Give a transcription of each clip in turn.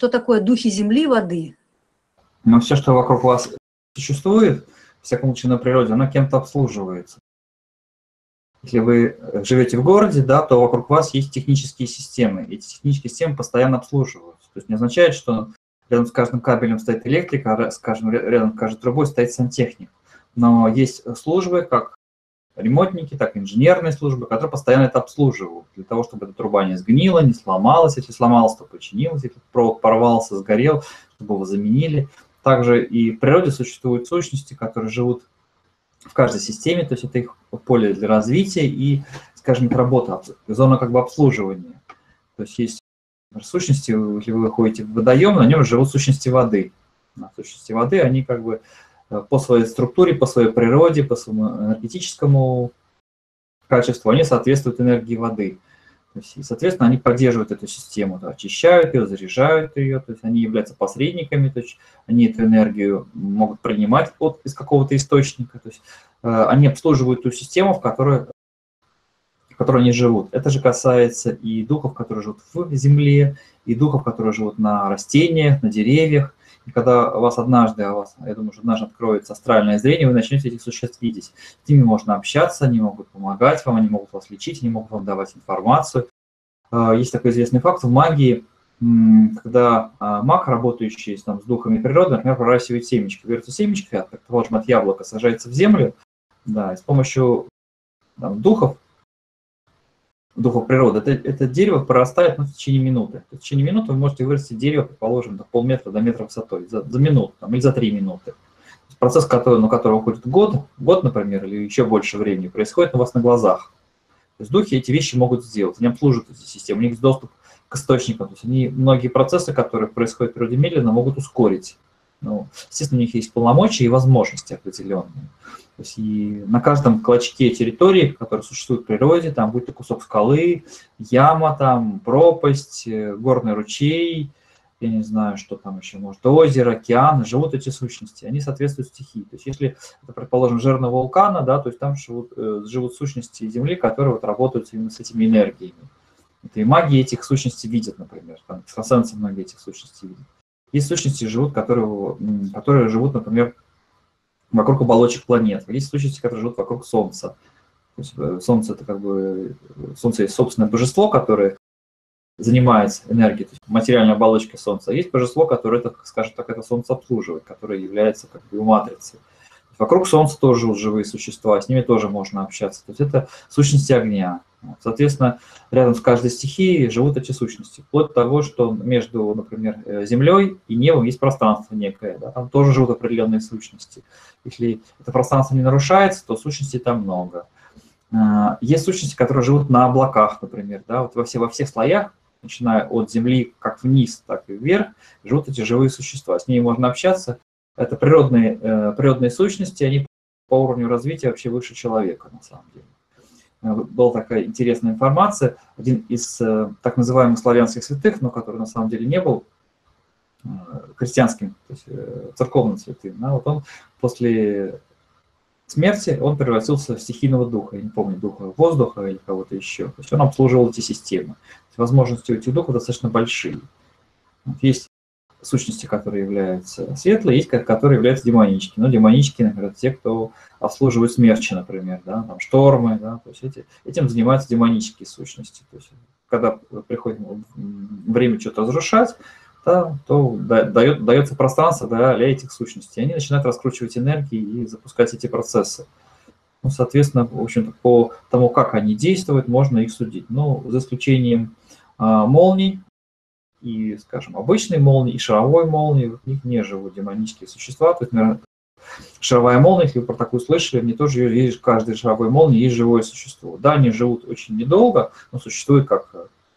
что такое духи земли, воды? Но все, что вокруг вас существует, в всяком случае на природе, оно кем-то обслуживается. Если вы живете в городе, да, то вокруг вас есть технические системы. Эти технические системы постоянно обслуживаются. То есть не означает, что рядом с каждым кабелем стоит электрик, а скажем, рядом с каждой трубой стоит сантехник. Но есть службы, как ремонтники, так и инженерные службы, которые постоянно это обслуживают. Для того, чтобы эта труба не сгнила, не сломалась. Если сломалась, то починилась. Если провод порвался, сгорел, чтобы его заменили. Также и в природе существуют сущности, которые живут в каждой системе, то есть это их поле для развития и, скажем, работа, зона как бы обслуживания. То есть есть сущности, если вы выходите в водоем, на нем живут сущности воды. Сущности воды, они как бы по своей структуре, по своей природе, по своему энергетическому качеству, они соответствуют энергии воды. То есть, и, соответственно, они поддерживают эту систему, да, очищают ее, заряжают ее, то есть они являются посредниками, то есть они эту энергию могут принимать из какого-то источника, то есть они обслуживают ту систему, в которой они живут. Это же касается и духов, которые живут в земле, и духов, которые живут на растениях, на деревьях. И когда у вас однажды, я думаю, что однажды откроется астральное зрение, вы начнете этих существ видеть. С ними можно общаться, они могут помогать вам, они могут вас лечить, они могут вам давать информацию. Есть такой известный факт в магии, когда маг, работающий там, с духами природы, например, проращивает семечки. Берется семечко, предположим, от яблока, сажается в землю, да, и с помощью там, духов природы, это дерево прорастает в течение минуты. В течение минуты вы можете вырастить дерево, предположим, до полметра, до метра высотой, за минуту там, или за 3 минуты. Процесс, на который уходит год, например, или еще больше времени, происходит у вас на глазах. То есть духи эти вещи могут сделать, они обслуживают эти системы, у них есть доступ к источникам. То есть они многие процессы, которые происходят в природе медленно, могут ускорить. Ну, естественно, у них есть полномочия и возможности определенные. То есть и на каждом клочке территории, который существует в природе, там будь то кусок скалы, яма, там, пропасть, горный ручей, я не знаю, что там еще может, озеро, океан, живут эти сущности, они соответствуют стихии. То есть если это, предположим, жерло вулкана, да, то есть там живут сущности Земли, которые вот работают именно с этими энергиями. Это и маги этих сущностей видят, например, там экстрасенсы многие этих сущностей видят. Есть сущности, которые живут, например, вокруг оболочек планет. Есть сущности, которые живут вокруг Солнца. То есть Солнце это как бы Солнце есть собственное божество, которое занимается энергией, то есть материальной оболочкой Солнца. Есть божество, которое, скажем так, это Солнце обслуживает, которое является как бы матрицей. Вокруг Солнца тоже живут живые существа, с ними тоже можно общаться. То есть это сущности огня. Соответственно, рядом с каждой стихией живут эти сущности. Вплоть до того, что между, например, Землей и небом есть пространство некое. Да, там тоже живут определенные сущности. Если это пространство не нарушается, то сущностей там много. Есть сущности, которые живут на облаках, например. Да, вот во всех слоях, начиная от Земли как вниз, так и вверх, живут эти живые существа. С ними можно общаться. Это природные сущности, они по уровню развития вообще выше человека, на самом деле. Была такая интересная информация. Один из так называемых славянских святых, но который на самом деле не был христианским, то есть церковным святым, да, вот он после смерти он превратился в стихийного духа, я не помню, духа воздуха или кого-то еще. То есть он обслуживал эти системы. Возможности у этих духов достаточно большие. Есть сущности, которые являются светлые, есть которые являются демоническими. Но демонические, например, те, кто обслуживают смерчи, например, да, там, штормы, да, то есть этим занимаются демонические сущности. То есть, когда приходит время что-то разрушать, да, то дается пространство для этих сущностей. Они начинают раскручивать энергии и запускать эти процессы. Ну, соответственно, в общем-то, по тому, как они действуют, можно их судить. Ну, за исключением молний, и, скажем, обычной молнии, и шаровой молнии, в них не живут демонические существа. То есть, наверное, шаровая молния, если вы про такую слышали, мне тоже есть, в каждой шаровой молнии есть живое существо. Да, они живут очень недолго, но существуют как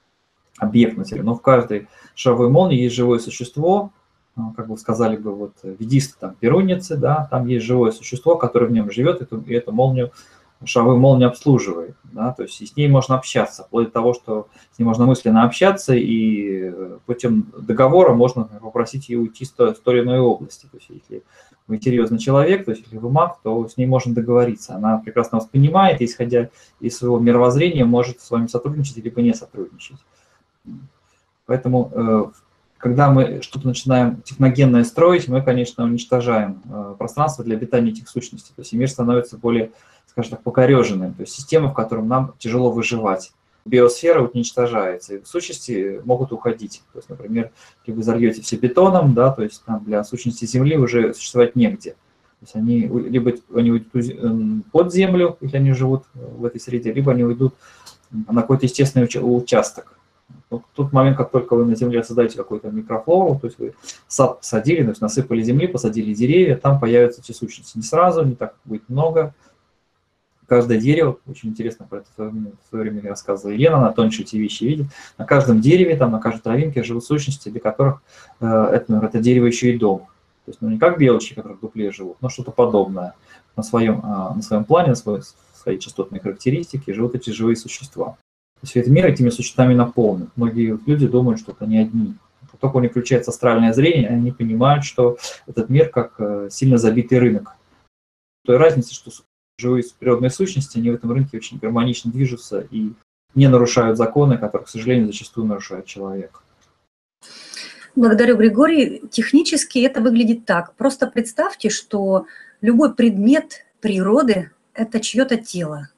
объект материи. Но в каждой шаровой молнии есть живое существо, как бы сказали бы вот ведисты, там, перунницы, да, там есть живое существо, которое в нем живет, и эту молнию, шаровую молнию обслуживает, да, то есть с ней можно общаться, вплоть до того, что с ней можно мысленно общаться, и путем договора можно попросить ее уйти с той или иной области. То есть если вы серьезный человек, то есть если вы маг, то с ней можно договориться. Она прекрасно вас понимает, и, исходя из своего мировоззрения, может с вами сотрудничать либо не сотрудничать. Поэтому когда мы что-то начинаем техногенное строить, мы, конечно, уничтожаем пространство для обитания этих сущностей. То есть мир становится более, скажем так, покореженным. То есть система, в которой нам тяжело выживать. Биосфера уничтожается, и сущности могут уходить. То есть, например, если вы зальете все бетоном, да, то есть там для сущности Земли уже существовать негде. То есть они либо они уйдут под землю, если они живут в этой среде, либо они уйдут на какой-то естественный участок. Вот в тот момент, как только вы на земле создаете какую-то микрофлору, то есть вы сад посадили, то есть насыпали земли, посадили деревья, там появятся эти сущности. Не сразу, не так будет много. Каждое дерево, очень интересно про это в свое время рассказывала Елена, она тоньше эти вещи видит. На каждом дереве, там, на каждой травинке живут сущности, для которых это дерево еще и дом. То есть, ну, не как белочки, которые в дупле живут, но что-то подобное. На своем плане, на своей частотной характеристике живут эти живые существа. То есть весь мир этими существами наполнен. Многие люди думают, что это не одни. Как только у них включается астральное зрение, они понимают, что этот мир как сильно забитый рынок. Той разницы, что живые природные сущности, они в этом рынке очень гармонично движутся и не нарушают законы, которые, к сожалению, зачастую нарушает человек. Благодарю, Григорий. Технически это выглядит так. Просто представьте, что любой предмет природы – это чье-то тело.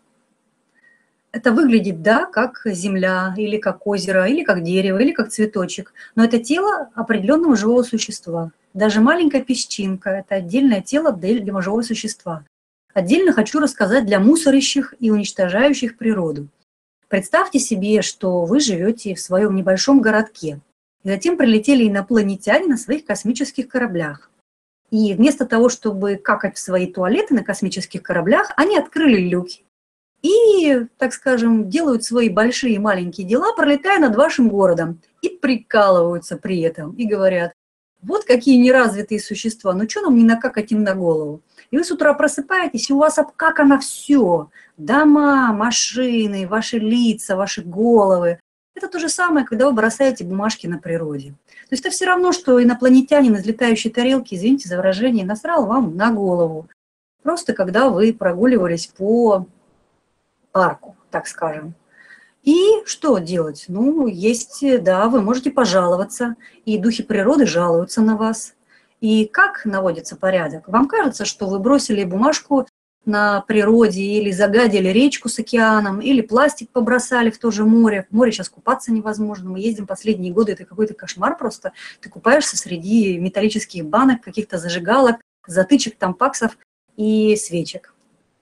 Это выглядит, да, как земля, или как озеро, или как дерево, или как цветочек. Но это тело определенного живого существа. Даже маленькая песчинка – это отдельное тело для живого существа. Отдельно хочу рассказать для мусорящих и уничтожающих природу. Представьте себе, что вы живете в своем небольшом городке, и затем прилетели инопланетяне на своих космических кораблях. И вместо того, чтобы какать в свои туалеты на космических кораблях, они открыли люки и, так скажем, делают свои большие и маленькие дела, пролетая над вашим городом, и прикалываются при этом, и говорят: вот какие неразвитые существа, ну что нам не накакать им на голову? И вы с утра просыпаетесь, и у вас обкакано все. Дома, машины, ваши лица, ваши головы. Это то же самое, когда вы бросаете бумажки на природе. То есть это все равно, что инопланетянин из летающей тарелки, извините за выражение, насрал вам на голову. Просто когда вы прогуливались по парку, так скажем. И что делать? Ну, есть, да, вы можете пожаловаться, и духи природы жалуются на вас. И как наводится порядок? Вам кажется, что вы бросили бумажку на природе или загадили речку с океаном, или пластик побросали в то же море. В море сейчас купаться невозможно. Мы ездим последние годы, это какой-то кошмар просто. Ты купаешься среди металлических банок, каких-то зажигалок, затычек, тампаксов и свечек.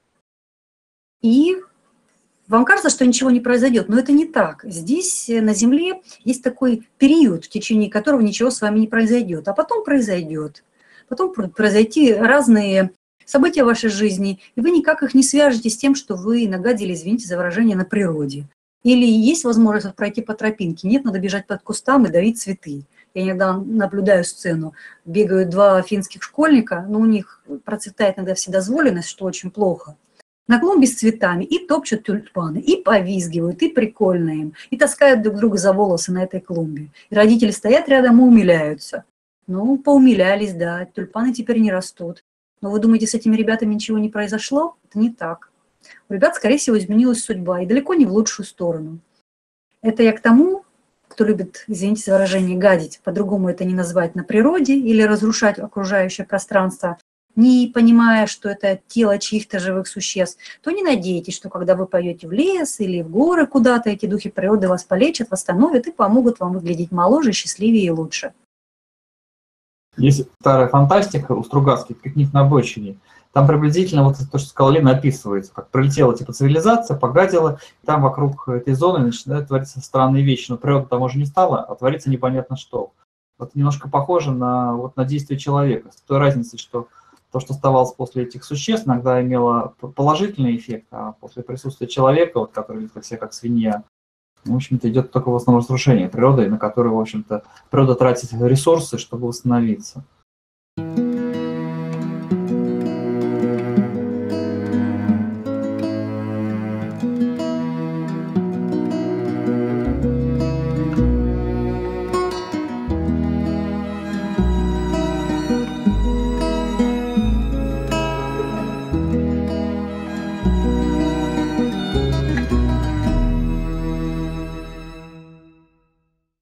И вам кажется, что ничего не произойдет, но это не так. Здесь на Земле есть такой период, в течение которого ничего с вами не произойдет, а потом произойдет. Потом произойти разные события в вашей жизни, и вы никак их не свяжете с тем, что вы нагадили, извините за выражение, на природе. Или есть возможность пройти по тропинке, нет, надо бежать под кустам и давить цветы. Я иногда наблюдаю сцену, бегают два финских школьника, но у них процветает иногда вседозволенность, что очень плохо. На клумбе с цветами и топчут тюльпаны, и повизгивают, и прикольно им, и таскают друг друга за волосы на этой клумбе. И родители стоят рядом и умиляются. Ну, поумилялись, да, тюльпаны теперь не растут. Но вы думаете, с этими ребятами ничего не произошло? Это не так. У ребят, скорее всего, изменилась судьба, и далеко не в лучшую сторону. Это я к тому, кто любит, извините за выражение, гадить, по-другому это не назвать, на природе или разрушать окружающее пространство, не понимая, что это тело чьих-то живых существ, то не надейтесь, что когда вы пойдете в лес или в горы куда-то, эти духи природы вас полечат, восстановят и помогут вам выглядеть моложе, счастливее и лучше. Есть старая фантастика у Стругацких, «Пикник на обочине». Там приблизительно вот то, что сказал Лена, описывается, как пролетела типа цивилизация, погадила, и там вокруг этой зоны начинают твориться странные вещи, но природа там уже не стала, а творится непонятно что. Вот немножко похоже на действие человека, с той разницей, что то, что оставалось после этих существ, иногда имело положительный эффект, а после присутствия человека, вот, который ведет себя как свинья, в общем-то, идет только в основном разрушение природы, на которую, в общем-то, природа тратит ресурсы, чтобы восстановиться.